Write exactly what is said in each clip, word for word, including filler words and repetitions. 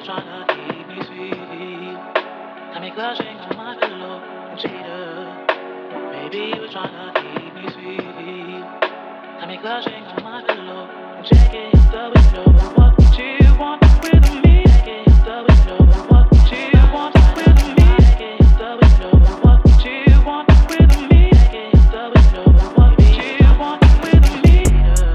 tryna keep me sweet. Got me clutching on my pillow and cheetah. Baby, you tryna keep me sweet. Got me clutching on my pillow and check it the window. What you want with me? Check it the window. What you want with me? Check it the window. What you want with me? Check it the window. What you want with me?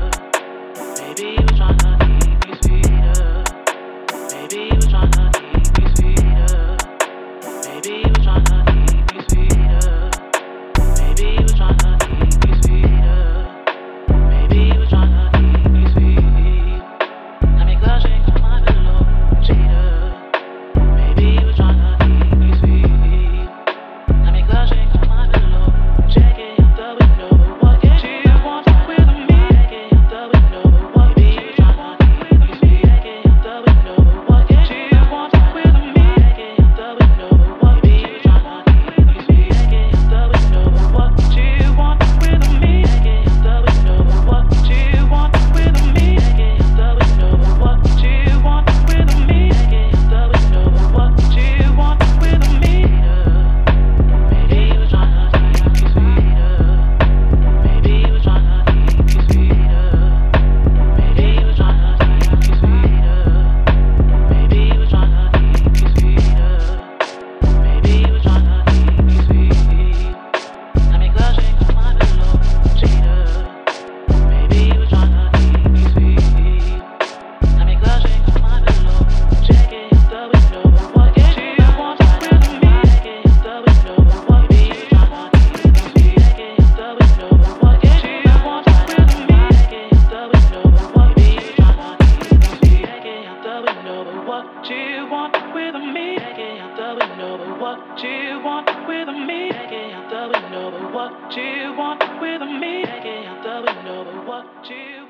Baby, you tryna keep me sweeter. Baby, you tryna keep me sweeter. Baby, you tryna keep me sweeter. Baby, you tryna keep me sweeter. Baby, you tryna keep me sweet. Got me clutching on my pillow, cheetah. Baby, you tryna keep me sweet. Got me clutching on my pillow, check it the window. What you want with me? Check it the window. What baby, you tryna keep me sweet? Check it the window. What you want with me? Check it the window. What baby, you tryna keep me sweet? Check it the window. What you want with me? Check it the window. What you want with me? Check it the window. What you want with me? Check it the window. What you want with me? Baby, you tryna keep me sweeter. Baby, you tryna keep me sweeter. Baby, you tryna keep me sweeter. Baby, you tryna keep me sweeter. Baby, you tryna keep me sweet. Got me clutching on my pillow, cheetah. Baby, you tryna keep me sweet. Got me clutching on my pillow, check it the window. What you want with me? Check it the window. What baby, you tryna keep me sweet? Check it the window. What you want with me? Check it the window. What baby, you tryna keep me sweet? Check it out the window. What you want with me? Check it out the window. What you want with me? Check it out the window. What you want with me? Check it out the window. What you